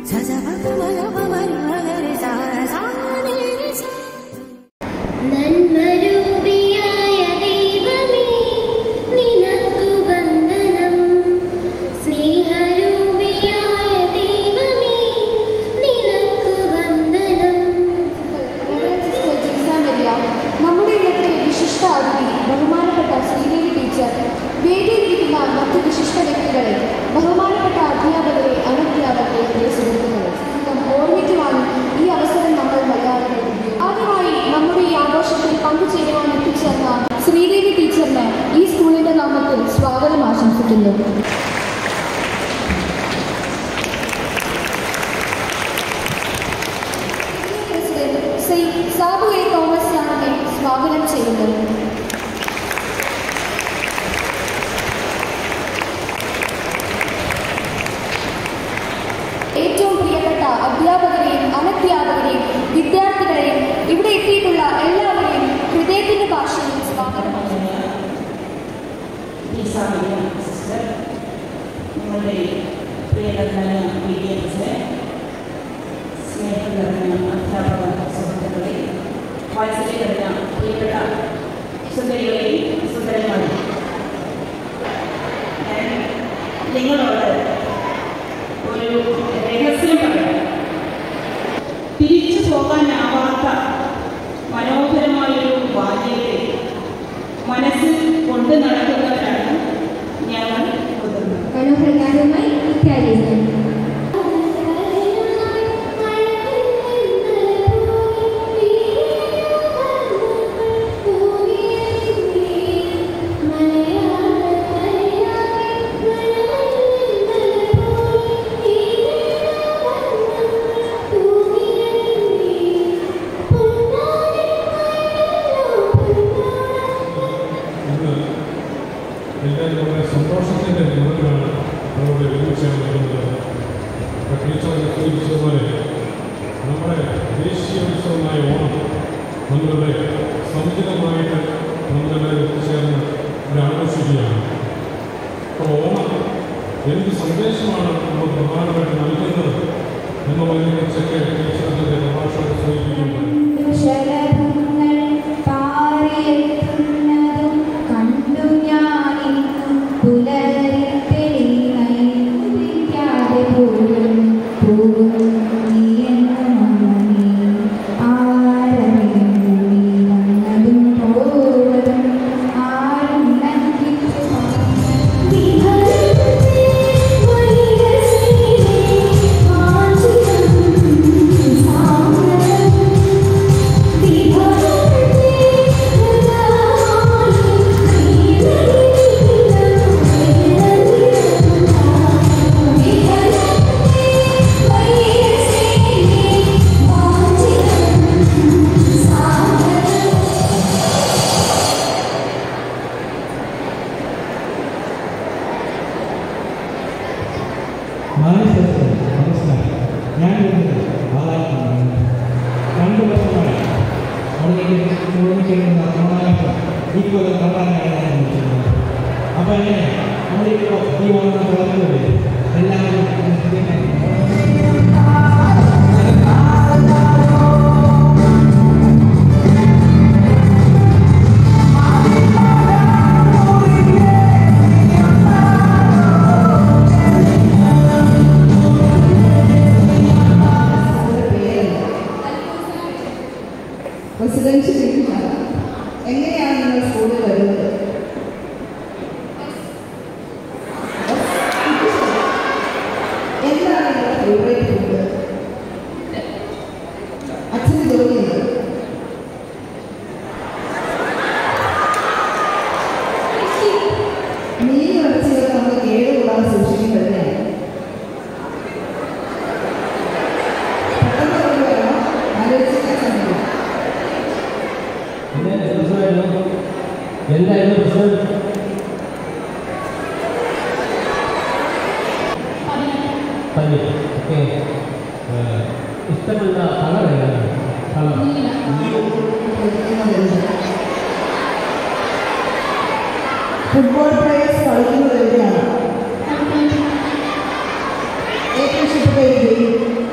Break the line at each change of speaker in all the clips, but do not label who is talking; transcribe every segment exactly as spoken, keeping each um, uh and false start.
Football players കളിക്കുന്നത് എവിടെയാണ്? ഏറ്റവും ഇഷ്ടപ്പെട്ട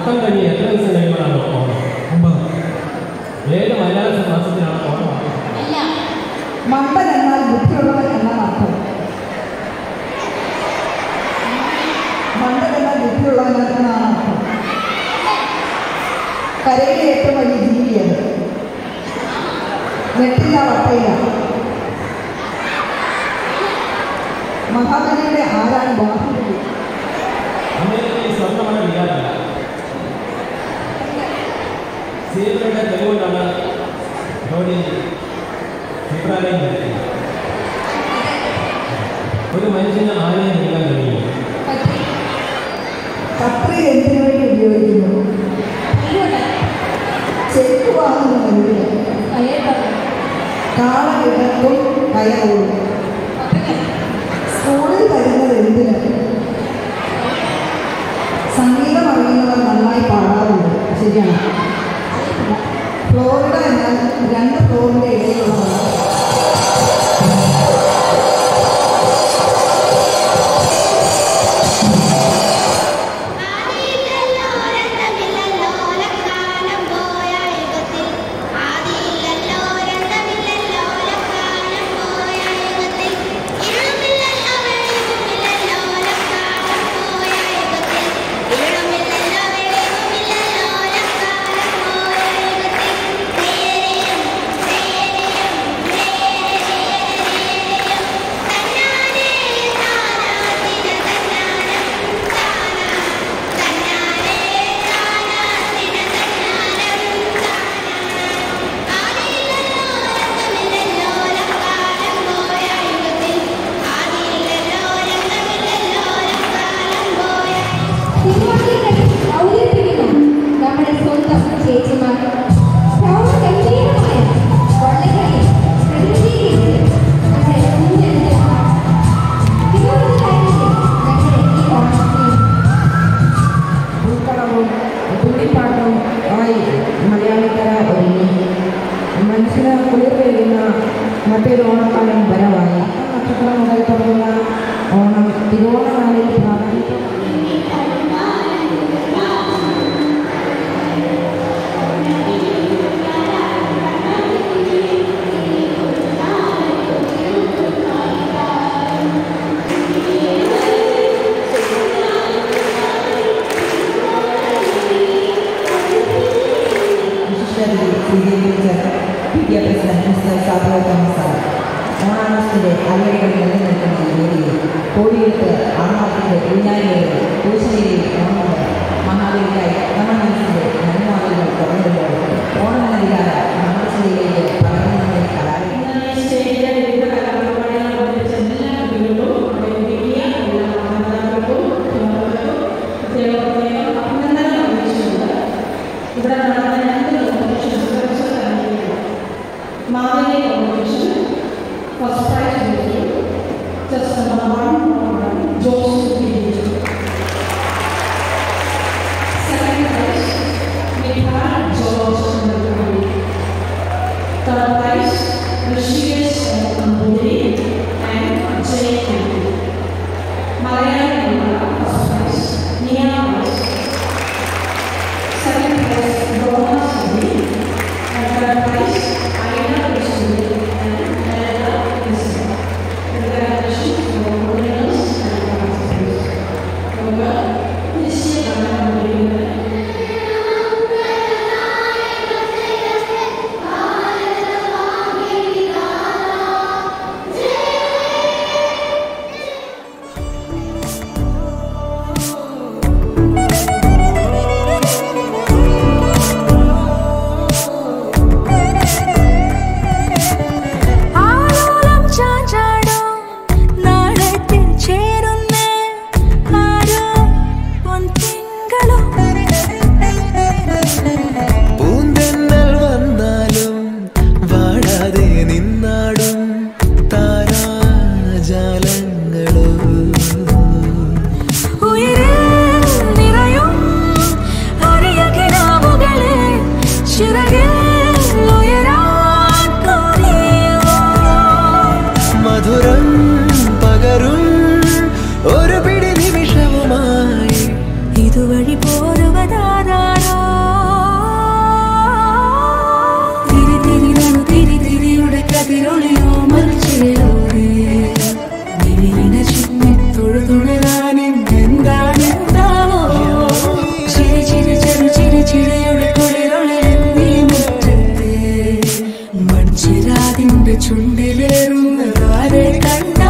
അത്തം കഴിഞ്ഞ് എത്ര ദിവസം കഴിയുമ്പോഴാണ് ഓണം? ഒമ്പത്. ഏത് മലയാള മാസത്തിലാണ് ഓണം?
മണ്ടൻ എന്നാൽ ബുദ്ധിയുള്ളവൻ എന്നാണ് അർത്ഥം. മണ്ടൻ എന്നാൽ ബുദ്ധിയുള്ളവൻ എന്നാണ് അർത്ഥം. കരയിലെ ഏറ്റവും വലിയ ജീവിയത് വെട്ടില്ല വട്ടയില്ല. മഹാബലിയുടെ ആരാണ് ബാഹുബലി?
അമേരിക്കയിൽ സ്വർണ്ണമാണ് വികാരമില്ല. സീതയുടെ തെളിവുകൊണ്ടാണ് ധോണി അഭിപ്രായം നടത്തിയത്. ഒരു മനുഷ്യന് ആരെയും നീക്കാൻ കഴിയും.
കത്രി എന്തിനു വേണ്ടി ഉപയോഗിക്കുന്നു? ചെക്ക് വാങ്ങുന്നതിന്. കാള കിടക്കും കയറോടും. സ്കൂളിൽ വരുന്നത് എന്തിന്? സംഗീതം അറിയുന്നവർ നന്നായി പാടാറുണ്ട്. ശരിയാണ്. ഫ്ലോറിഡ എന്നാൽ രണ്ട് ഫ്ലോറിൻ്റെ ഇടയിലുള്ള മറ്റൊരു ഓണക്കാലം വരവായി. നക്ഷത്രം മുതൽ തുടങ്ങുന്ന ഓണം തിരുവോണനാളിൽ പ്രാധാന്യം ഓണാഘോഷത്തിന്റെ അലകളിൽ നിലനിൽക്കുന്ന വേദിയിൽ കോടിയെടുത്ത് ആത്മാർത്ഥത്തെ ഊഞ്ഞാലിലേക്ക് പൂശനിയിൽ ഓണമുണ്ട്. മഹാബലിക്കായി നമ്മുടെ മനസ്സിന്റെ നന്മാവികൾ തുറന്നിടുമ്പോൾ ഓണം എന്ന വികാരം നമ്മുടെ ശരീരയിലേക്ക് പകർന്നു കലാലയം ഇവിടെ നടന്ന രണ്ട് Marketing competition, first prize goes to just number one, Joseph Page. Second prize, Nepal George Kandakari. Third prize, Rishikesh Kambodi and Jay Kambodi. Malayalam first prize, Nia prize. Second prize, Donna Sadi. And third prize,
Yeah. ചുണ്ടിലേറുന്നതാരെ കണ്ട